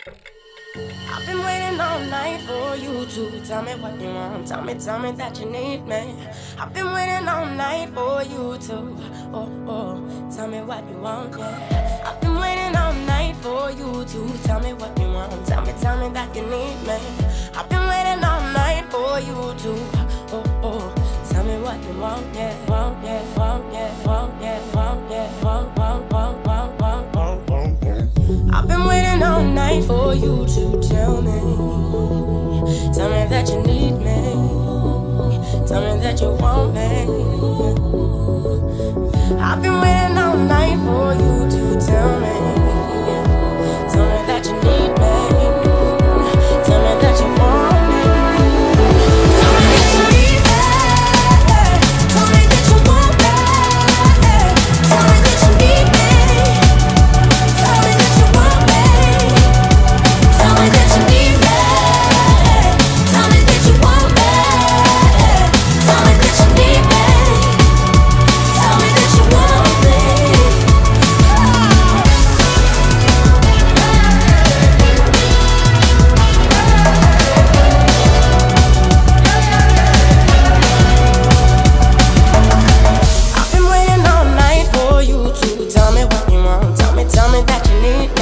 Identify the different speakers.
Speaker 1: I've been waiting all night for you to tell me what you want. Tell me that you need me. I've been waiting all night for you to, tell me what you want, yeah. I've been waiting all night for you to tell me what you want. Tell me that you need me. I've been waiting all night for you to, tell me what you want, yeah. Want, yeah, want, yeah, want, yeah, want, yeah, want, want, want, want, want, want, want, yeah. I've been waiting all night for you to tell me that you need me. Tell me that you want me. I've been waiting all night for you to tell me that you need me. Tell me that you want me. Tell me that you need me. Tell me that you want me. Tell me that you need me. Tell me that you want me. Tell me that you need me. Tell me that you want me. Tell me that you need me. Tell me that you want me. I've been waiting all night for you to tell me what you want. Tell me that you need me.